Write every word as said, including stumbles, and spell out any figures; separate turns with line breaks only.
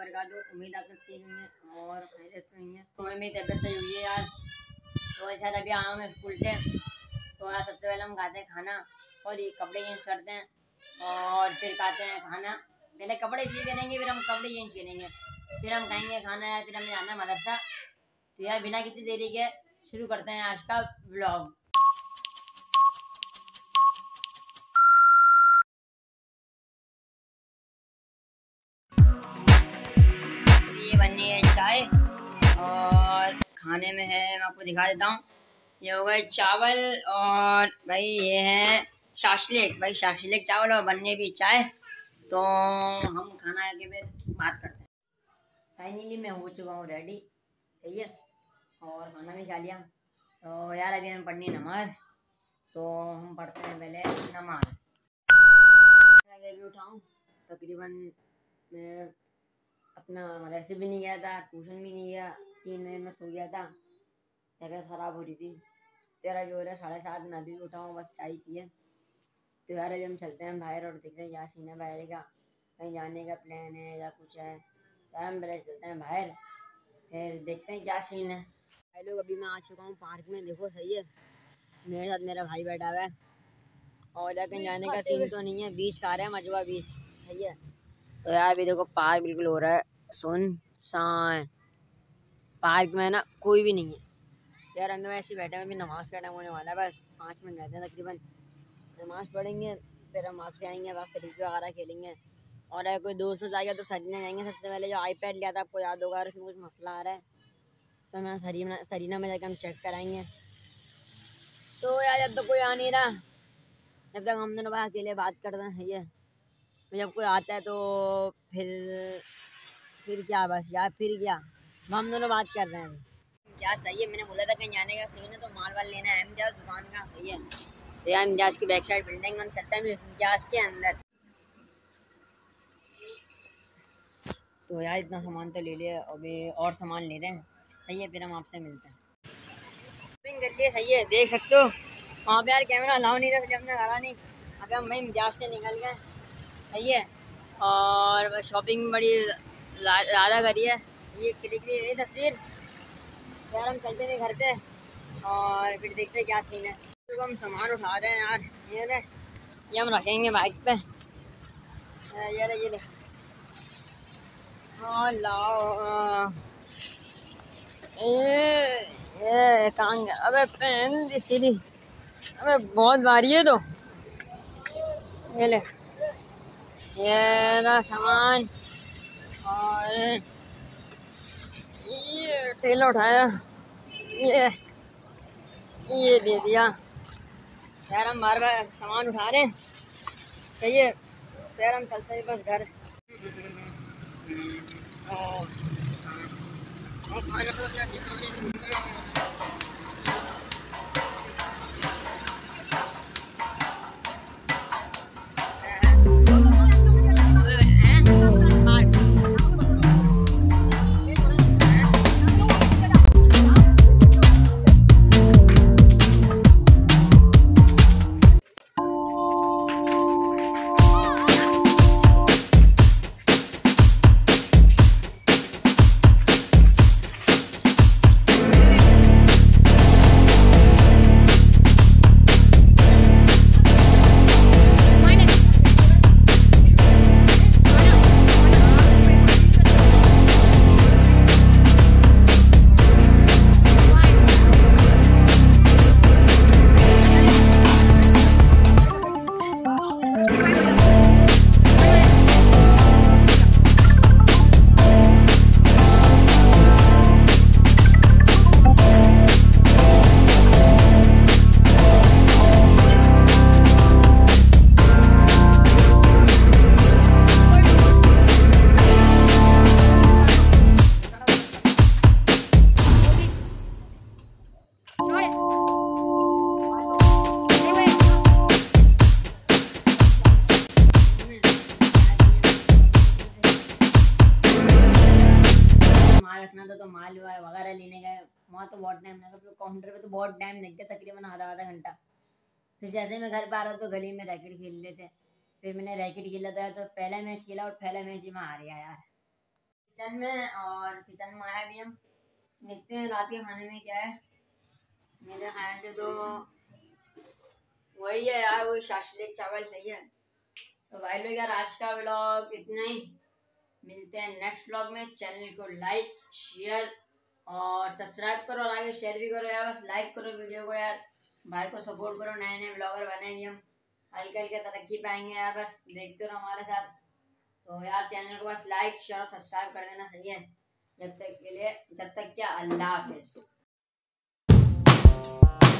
वबरकातुहू। उम्मीद आप सब ठीक हुई हैं और खैरियत से हुई हैं। तो मेरी तबीयत सही हुई है यार। तो ऐसा अभी आया हूँ मैं स्कूल से। तो यार सबसे पहले हम खाते हैं खाना और ये कपड़े चेंज करते हैं और फिर खाते हैं खाना। पहले कपड़े चेंज करेंगे, फिर हम कपड़े चेंज करेंगे, फिर हम खाएंगे खाना यार, फिर हमें जाना है मदरसा। तो यार बिना किसी देरी के शुरू करते हैं आज का व्लॉग। ये बननी है चाय और खाने में है, मैं आपको दिखा देता हूँ। ये हो गए चावल और भाई ये है शाशलिक, भाई शाशलिक चावल और बनने भी चाय। तो हम खाना आके फिर बात करते हैं। फाइनली मैं हो चुका हूँ रेडी, सही है, और खाना भी खा लिया। तो यार अभी हमें पढ़नी नमाज, तो हम पढ़ते हैं पहले नमाज। अभी उठाऊँ तकरीबन मैं अपना मदरसे भी नहीं गया था, ट्यूशन भी नहीं गया, तीन महीने में सो गया था, तबीयत ख़राब हो रही थी। तेरा जो हो रहा है साढ़े सात में अभी उठा हूँ, बस चाय पिए। तो यार अभी हम चलते हैं बाहर और देखते हैं क्या सीन है बाहर का, कहीं जाने का प्लान है या कुछ है। यार हम पहले चलते हैं बाहर, फिर देखते हैं क्या सीन है। भाई लोग अभी मैं आ चुका हूँ पार्क में, देखो सही है, मेरे साथ मेरा भाई बैठा हुआ है और या कहीं जाने का सीन तो नहीं है। बीच खा रहे हैं, मजवा बीच, सही है। तो यार अभी देखो पार्क बिल्कुल हो रहा है सुनसान, पार्क में ना कोई भी नहीं है यार। हम ऐसे बैठे हैं, अभी नमाज़ का टाइम होने वाला है, बस पाँच मिनट रहते हैं तकरीबन। नमाज़ पढ़ेंगे फिर हम आपसे आएंगे, वहाँ फ्री वगैरह खेलेंगे। और अगर कोई दोस्त जाएगा तो सरीना जाएंगे। सबसे पहले जो आईपैड लिया था आपको याद होगा, उसमें कुछ मसला आ रहा है, तो मैं सरीना सरीना में जाकर हम चेक कराएंगे। तो यार जब तक कोई आ नहीं रहा, जब तक हम दोनों भाई अकेले बात करते हैं, ये जब कोई आता है तो फिर फिर क्या, बस यार फिर क्या, हम दोनों बात कर रहे हैं क्या। सही है, मैंने बोला था कहीं जाने का सीन है तो माल वाल लेना है इम्तियाज़ दुकान का, सही है। तो यार इम्तियाज़ की बैक साइड बिल्डिंग हम चलते हैं इम्तियाज़ के अंदर। तो यार इतना सामान तो ले लिया, अभी और सामान ले रहे हैं, सही है, फिर हम आपसे मिलते हैं। शॉपिंग कर लिए, सही है, देख सकते हो वहाँ पे यार कैमरा अलाउ नहीं था, हमने करा नहीं। अभी हम भाई इम्तियाज़ से निकल गए, सही है, और शॉपिंग बड़ी ज़्यादा करी है। ये क्लिक ली ये तस्वीर। यार हम चलते हैं घर पे और फिर देखते हैं क्या सीन है। तो हम सामान उठा रहे हैं यार, ये ले, ये हम रखेंगे बाइक पे, ये ले ये ले हाँ लाओ ये ये कांग। अबे पहन दी सीधी, अबे बहुत भारी है। तो ये ले, ये ना सामान, और ये ठेला उठाया, ये ये दे दिया। यार हम बार बार सामान उठा रहे हैं, सही है, यार हम चलते हैं बस घर। रखना था तो माल वगैरह लेने गए, वहाँ तो बहुत टाइम लगा, फिर काउंटर पे तो बहुत टाइम लग गया, तकरीबन आधा आधा घंटा। फिर जैसे मैं घर पर आ रहा तो गली में रैकेट खेल लेते, फिर मैंने रैकेट खेला था, तो पहला मैच खेला और पहला मैच ही मैं हार गया यार। किचन में, और किचन में आया भी हम देखते हैं रात के खाने में क्या है। मेरे ख्याल से तो वही है यार, वही शाशलिक चावल सही है। तो भाई लोग यार आज का व्लॉग इतना ही, मिलते हैं नेक्स्ट व्लॉग में। चैनल को लाइक शेयर और सब्सक्राइब करो, और आगे शेयर भी करो यार, बस लाइक करो वीडियो को यार, भाई को सपोर्ट करो। नए नए ब्लॉगर बनेंगे हम, हल्के हल्के तरक्की पाएंगे यार, बस देखते रहो हमारे साथ। तो यार चैनल को बस लाइक शेयर और सब्सक्राइब कर देना, सही है। जब तक के लिए, जब तक क्या, अल्लाह हाफिज।